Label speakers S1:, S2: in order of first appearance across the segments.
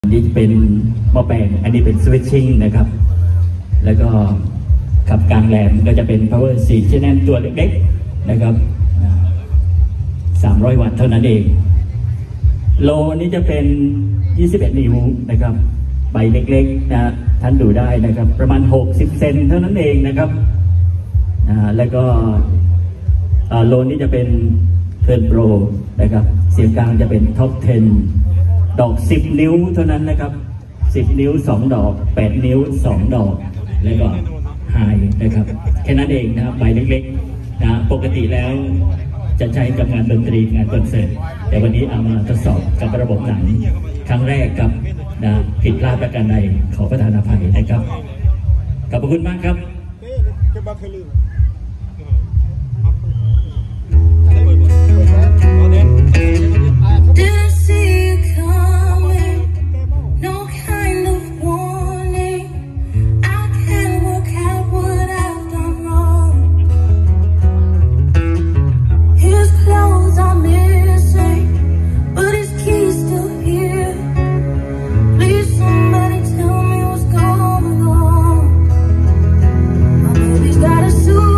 S1: อันนี้เป็นหม้อแปลงอันนี้เป็นสวิตชิ่งนะครับแล้วก็ขับกลางแหลมก็จะเป็น power 4 channel ตัวเล็กๆนะครับ300 วัตต์เท่านั้นเองโลนี้จะเป็น21 นิ้วนะครับใบเล็กๆนะท่านดูได้นะครับประมาณ60 เซนเท่านั้นเองนะครับแล้วก็โลนี้จะเป็นเทิร์นโปรนะครับเสียงกลางจะเป็นท็อป 10ดอก10 นิ้วเท่านั้นนะครับ10 นิ้ว2 ดอก8 นิ้ว2 ดอกแล้วก็ไฮนะครับแค่นั้นเองนะครับใบเล็กๆนะปกติแล้วจะใช้กับงานดนตรีงานคอนเสิร์ตแต่วันนี้เอามาทดสอบกับระบบหนังครั้งแรกครับนะผิดพลาดประการใดขอประทานอภัยนะครับขอบคุณมากครับ
S2: Got a suit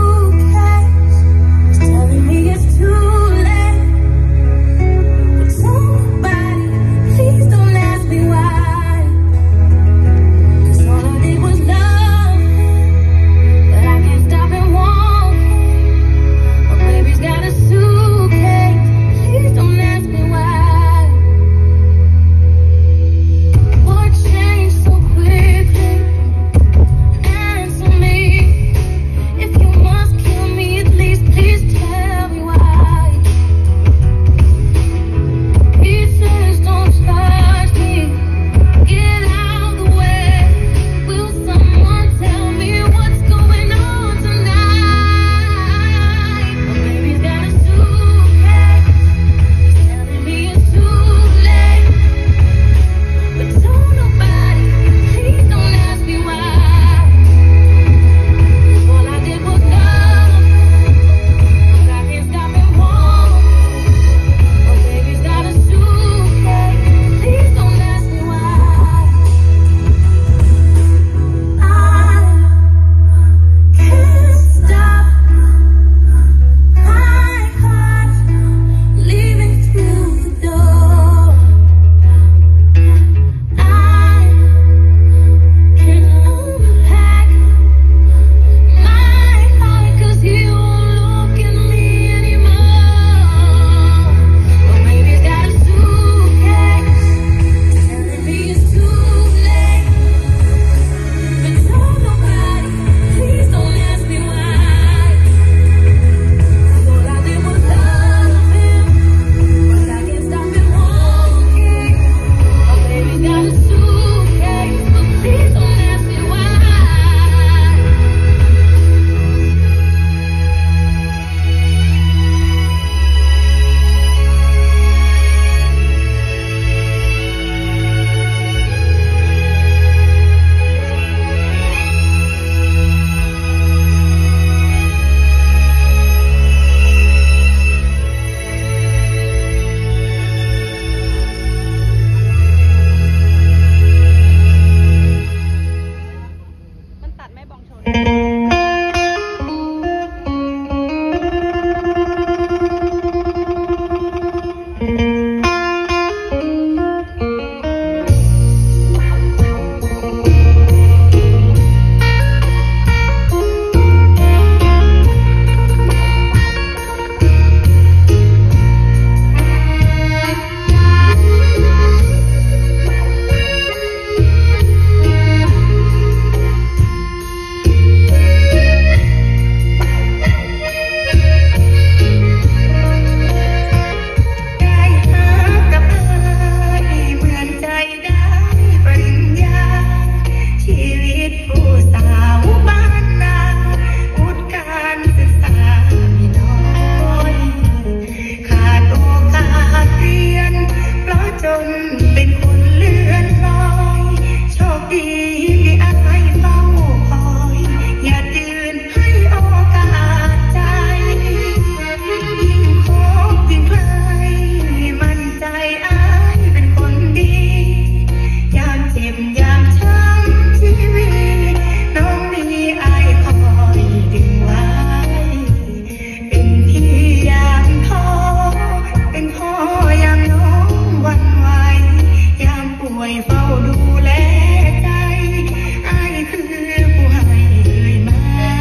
S2: วยเฝ้าดูแลใจอ้ายคือผู้ให้เลยมา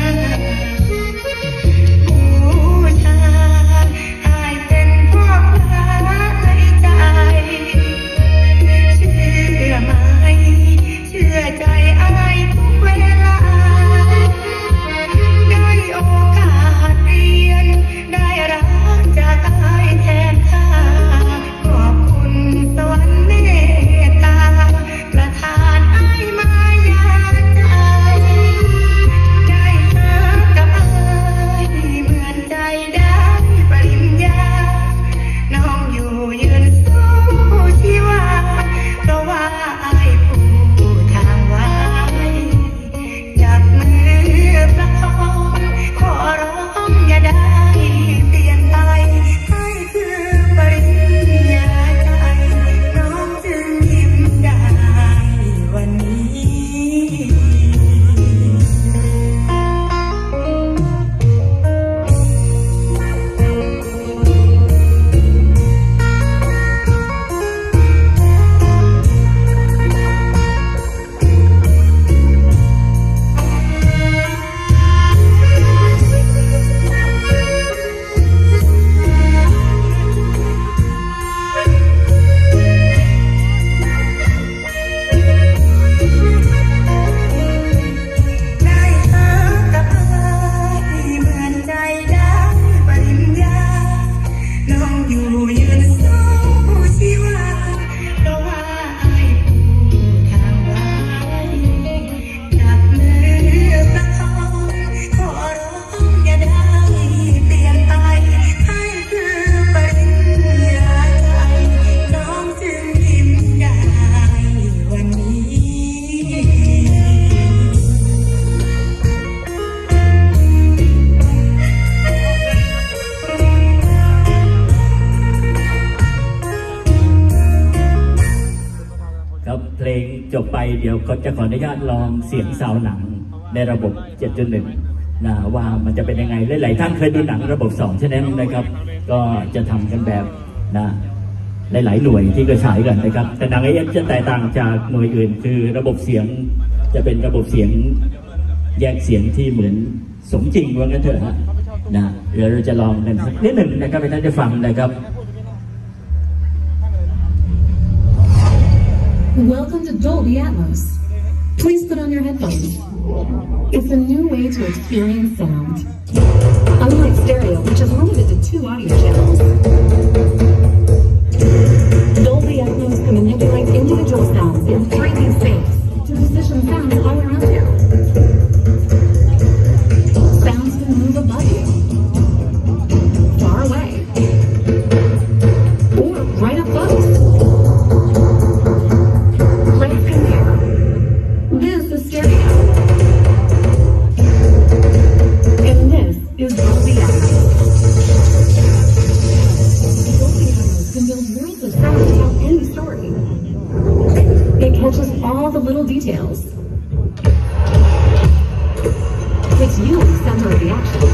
S2: ผู้ชายอ้ายเป็นพ่อพระในใจเชื่อไหมเชื่อใจอ้ายทุกเวลาได้โอกาสเรียนได้รักจากอ้ายแทนค่าขอบคุณสวรรค์เมตตาประทานอ้ายมายาใจได้เจอกับอ้ายเหมือนใจได้ปริญญาน้องอยู่ยืนสู้ชีวาเพราะว่าอ้ายผู้ทางไว้จับมือประคองขอร้องอย่าได้เปลี่ยนไปให้คือปริญญาใจน้องจึงยิ้มได้วันนี้
S1: เพลงจบไปเดี๋ยวก็จะขออนุญาตลองเสียงซาวหนังในระบบ 7.1 นะว่ามันจะเป็นยังไงหลายๆท่านเคยดูหนังระบบ2ใช่ไหมนะครับก็จะทำกันแบบนะหลายๆหน่วยที่ก็ฉายกันนะครับแต่หนังAFจะแตกต่างจากหน่วยอื่นคือระบบเสียงจะเป็นระบบเสียงแยกเสียงที่เหมือนสมจริงว่างั้นเถอะนะเดี๋ยวเราจะลองกันสักนิดหนึ่งนะครับให้ท่านได้ฟังนะครับ
S3: Welcome to Dolby Atmos. Please put on your headphones. It's a new way to experience sound. Unlike stereo, which is limited to 2 audio channels, Dolby Atmos can manipulate individual sounds in 3D space to position sounds all around you. Sounds can move above you, far away, or right up close. This is stereo. And this is Dolby Atmos. Dolby Atmos can build worlds of sound to tell any story. It catches all the little details. Puts you in the center of the action.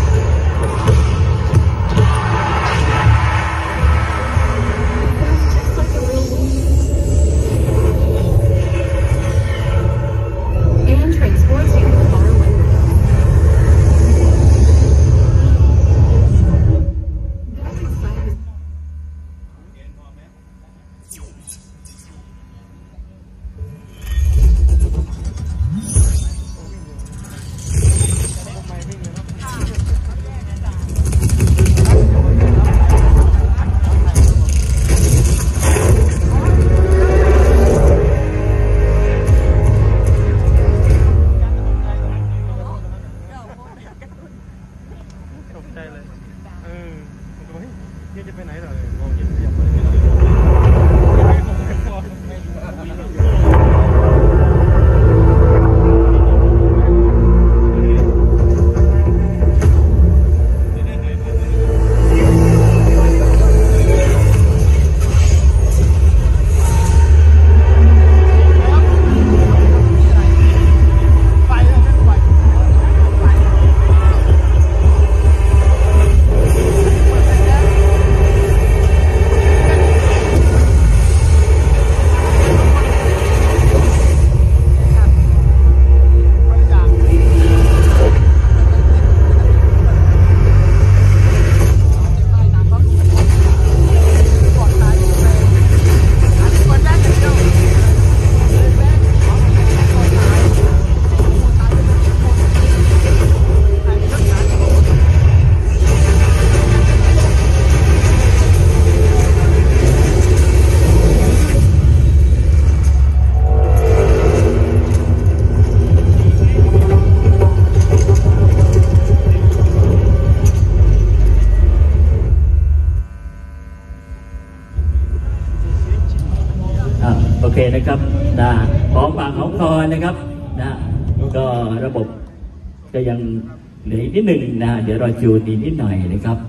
S1: หอมปากหอมคอนะครับนะก็ระบบจะยังเหลืออีกนิดหนึ่งนะเดี๋ยวเราจูนอีกนิดหน่อยนะครับ